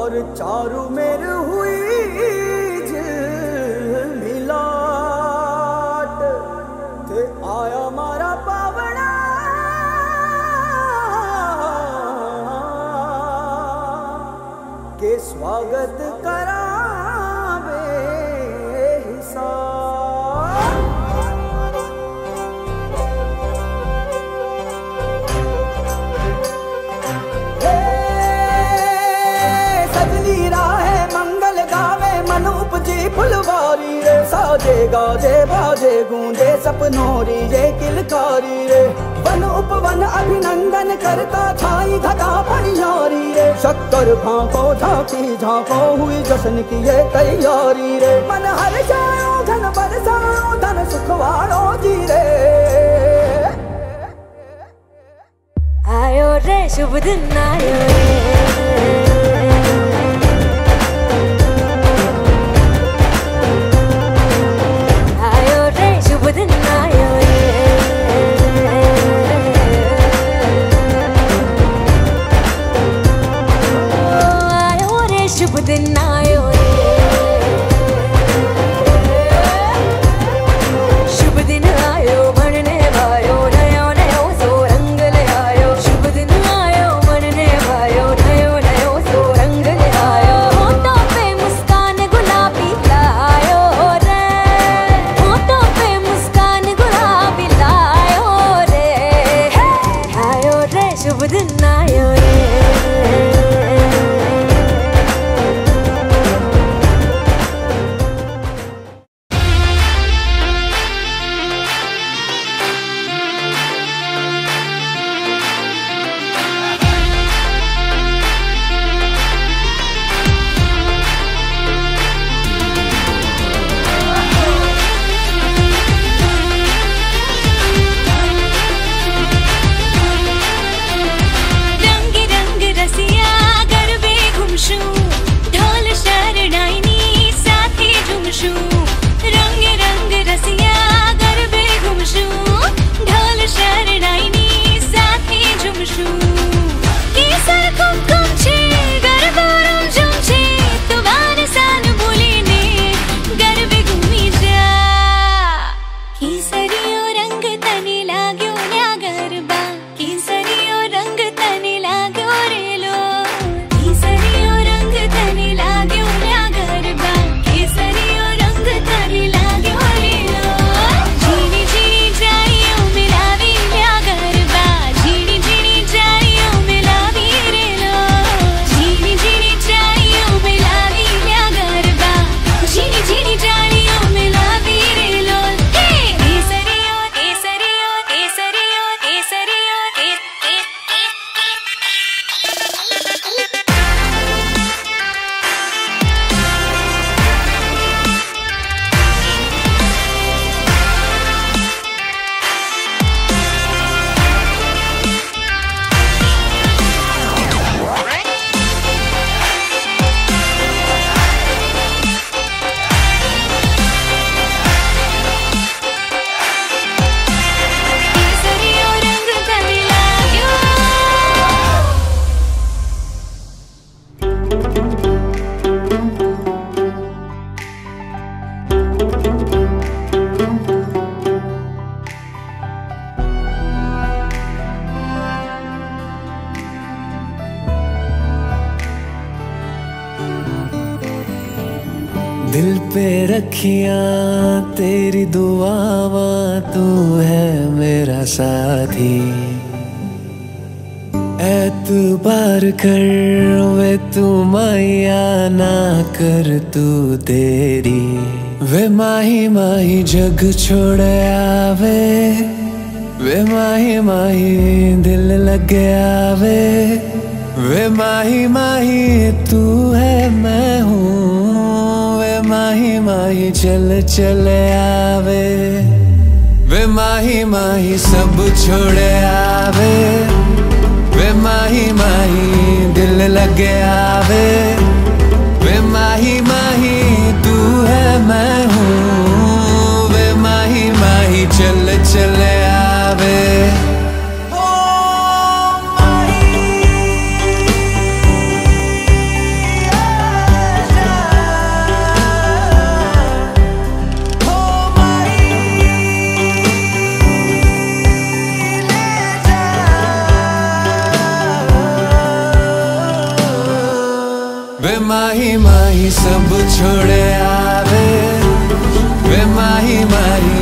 और चारू मेर हुई झिलमिलाट ते आया मारा पावड़ा के स्वागत करावे हिसाब। उपजी फुलवारी रे साजे गाजे बाजे गूंजे सपनोरी रे किलकारी रे वन उपवन अभिनंदन करता छाई घटा परियारी रे शक्कर भांको झांकी झांको हुई जश्न की ये तैयारी रे मन हर जाओ धन बरसाओ धन सुखवाड़ो जी रे आयो रे शुभ दिन आयो रे दिल पे रखियां तेरी दुआवा तू है मेरा साथी एतबार कर वे तू माया ना कर तू तेरी वे माही माही जग छोड़ आवे वे माही माही दिल लग आवे वे माही माही तू है मैं हूँ माही माही चल चल आवे वे माही माही सब छोड़ आवे वे माही माही दिल लग आवे वे माही माही तू है मैं हूँ वे माही माही चल चल आवे माही माही सब छोड़े आवे, वे माही माही